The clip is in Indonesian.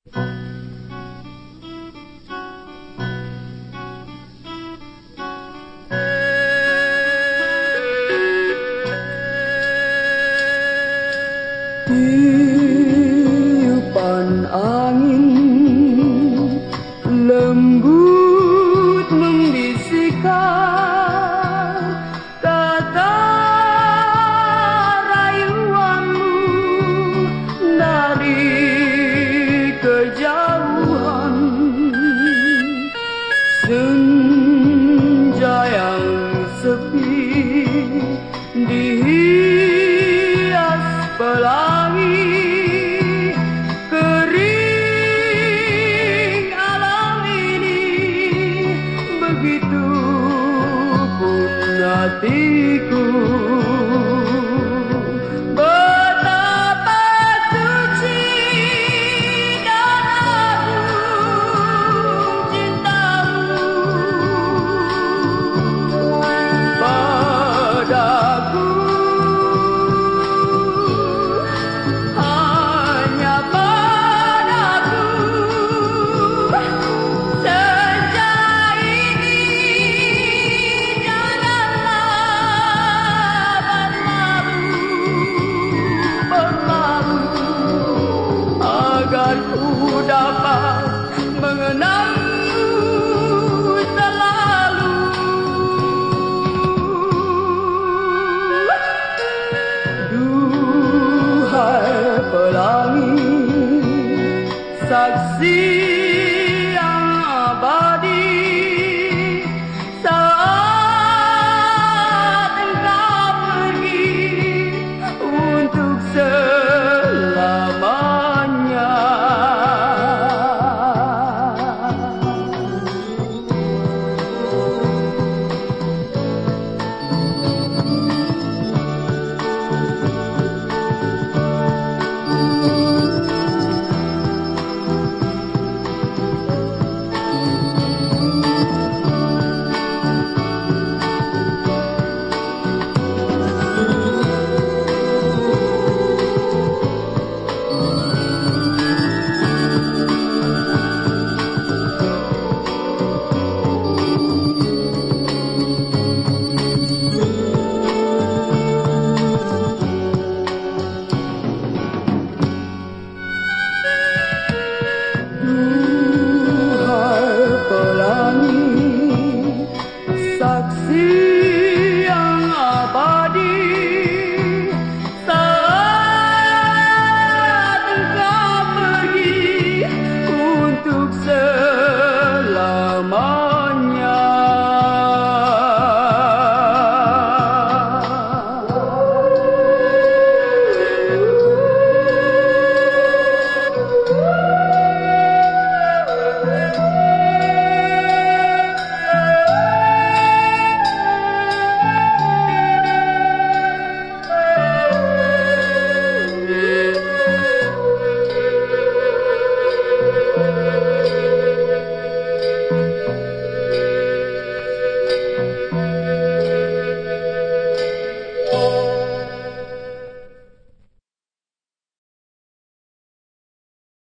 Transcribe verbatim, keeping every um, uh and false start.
Tiupan angin lembut membisikkan kata rayuanmu dari kejauhan. Senja yang sepi dihias pelangi, kering alam ini, begitu pun hatiku. Betapa suci dan agung cintamu padaku. Ku dapat mengenangmu selalu. Duhai pelangi, saksi yang abadi, saat engkau pergi untuk selamanya. You